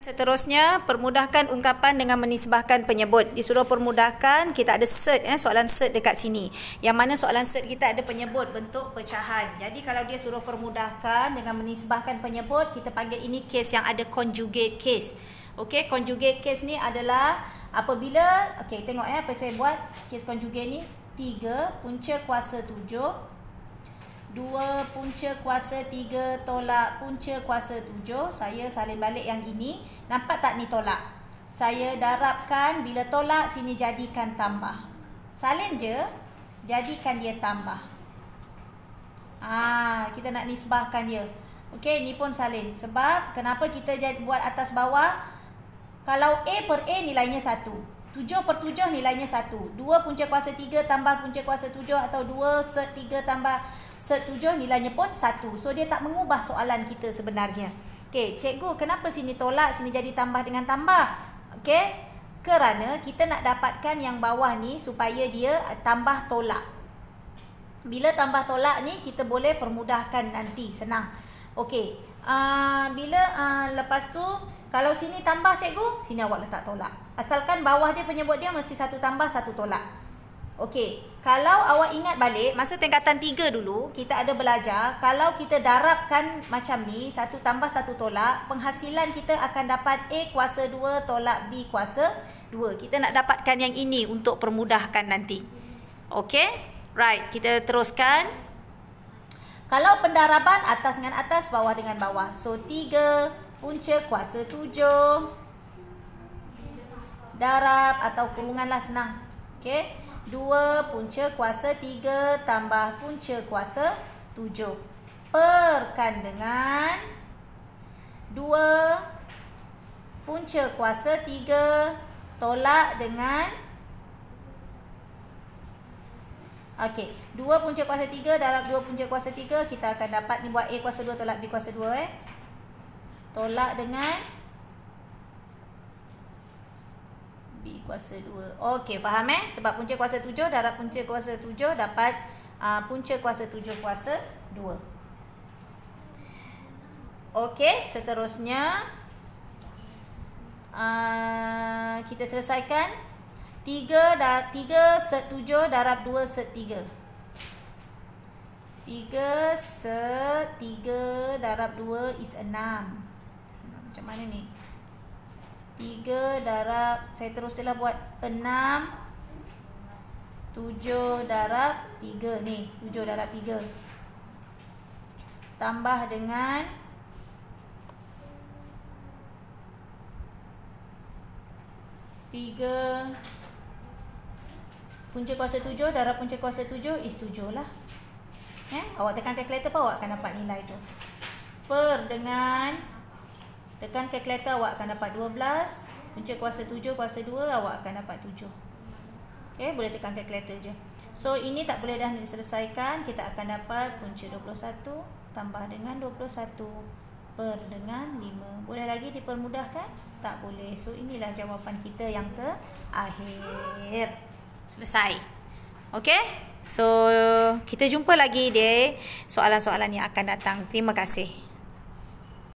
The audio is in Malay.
Seterusnya, permudahkan ungkapan dengan menisbahkan penyebut. Disuruh permudahkan, kita ada cert, soalan cert dekat sini. Yang mana soalan cert kita ada penyebut bentuk pecahan. Jadi kalau dia suruh permudahkan dengan menisbahkan penyebut, kita panggil ini case yang ada conjugate case. Okey, conjugate case ni adalah apabila, okey tengok apa saya buat case conjugate ni. 3 punca kuasa 7, 2 punca kuasa 3 tolak punca kuasa 7. Saya salin balik yang ini. Nampak tak ni tolak? Saya darabkan, bila tolak sini jadikan tambah. Salin je, jadikan dia tambah. Kita nak nisbahkan dia. Okey, ni pun salin. Sebab kenapa kita buat atas bawah? Kalau A per A nilainya 1. 7 per 7 nilainya 1. 2 punca kuasa 3 tambah punca kuasa 7 atau 2 set 3 tambah set 7 nilainya pun 1. So dia tak mengubah soalan kita sebenarnya. Okey, cikgu kenapa sini tolak, sini jadi tambah dengan tambah? Okey, kerana kita nak dapatkan yang bawah ni supaya dia tambah tolak. Bila tambah tolak ni kita boleh permudahkan nanti, senang. Okey, lepas tu kalau sini tambah cikgu, sini awak letak tolak. Asalkan bawah dia penyebut dia mesti 1 tambah 1 tolak. Okey, kalau awak ingat balik, masa tingkatan 3 dulu, kita ada belajar, kalau kita darabkan macam ni, 1 tambah 1 tolak, penghasilan kita akan dapat A kuasa 2 tolak B kuasa 2. Kita nak dapatkan yang ini untuk permudahkan nanti. Okey, right, kita teruskan. Kalau pendaraban, atas dengan atas, bawah dengan bawah. So, 3 punca kuasa 7 darab atau kurunganlah senang. Okey, 2 punca kuasa 3 tambah punca kuasa 7 perkan dengan 2 punca kuasa 3 tolak dengan okey, 2 punca kuasa 3 darab 2 punca kuasa 3, kita akan dapat ni buat A kuasa 2 tolak B kuasa 2 tolak dengan B kuasa 2. Okey, faham sebab punca kuasa 7 darab punca kuasa 7 dapat punca kuasa 7 kuasa 2. Okey, seterusnya kita selesaikan 3 set 7 darab 2 set 3. 3 set 3 darab 2 is 6. Macam mana ni? 3 darab, saya teruslah buat 6. 7 darab 3 ni, 7 darab 3. Tambah dengan 3 punca kuasa 7 darab punca kuasa 7 is 7 lah. Awak tekan kalkulator apa awak akan dapat nilai tu. Per dengan tekan kalkulator awak akan dapat 12. Punca kuasa 7 kuasa 2 awak akan dapat 7. Okey, boleh tekan kalkulator je. So ini tak boleh dah diselesaikan. Kita akan dapat punca 21 tambah dengan 21 per dengan 5. Boleh lagi dipermudahkan? Tak boleh. So inilah jawapan kita yang terakhir. Selesai. Okey? So kita jumpa lagi di soalan-soalan yang akan datang. Terima kasih.